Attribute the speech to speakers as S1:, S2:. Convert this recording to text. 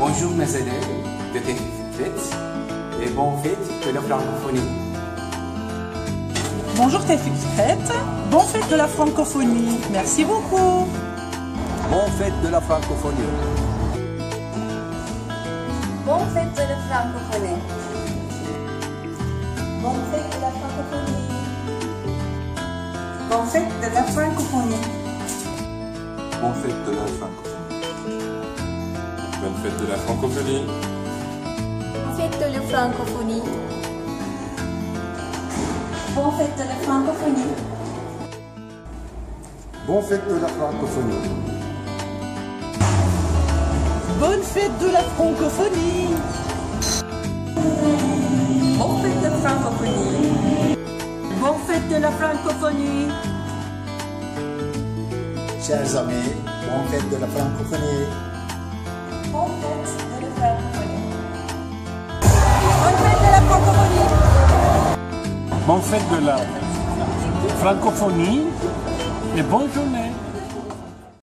S1: Bonjour mes élèves de TEFIC et bonne fête de la francophonie.
S2: Bonjour TEFIC, bonne fête de la francophonie. Merci beaucoup.
S3: Bonne fête de la francophonie.
S4: Bonne fête de la francophonie. Bonne fête de la francophonie. Bonne fête de la francophonie.
S3: Bonne fête de la francophonie.
S5: Bonne fête de la francophonie.
S4: Bonne fête de la francophonie. Bonne fête de la francophonie.
S3: Bonne fête de la francophonie.
S2: Bonne fête de la francophonie.
S4: Bonne fête de la francophonie. Bonne fête de la francophonie.
S6: Chers amis, bonne fête de la francophonie.
S4: Bonne fête de la francophonie.
S2: Bonne fête de la francophonie.
S7: Bonne fête de la francophonie et bonne journée.